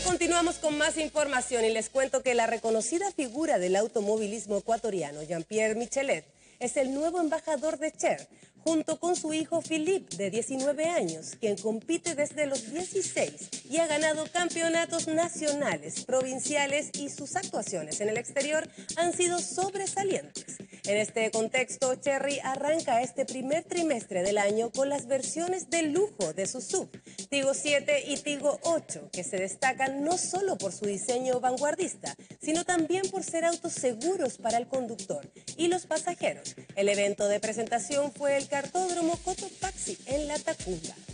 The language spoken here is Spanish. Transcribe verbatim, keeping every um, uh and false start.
continuamos con más información y les cuento que la reconocida figura del automovilismo ecuatoriano, Jean-Pierre Michelet, es el nuevo embajador de Cher, junto con su hijo Philippe, de diecinueve años, quien compite desde los dieciséis y ha ganado campeonatos nacionales, provinciales y sus actuaciones en el exterior han sido sobresalientes. En este contexto, Chery arranca este primer trimestre del año con las versiones de lujo de su S U V, Tigo siete y Tigo ocho, que se destacan no solo por su diseño vanguardista, sino también por ser autos seguros para el conductor y los pasajeros. El evento de presentación fue el Kartódromo Cotopaxi en La Tacunga.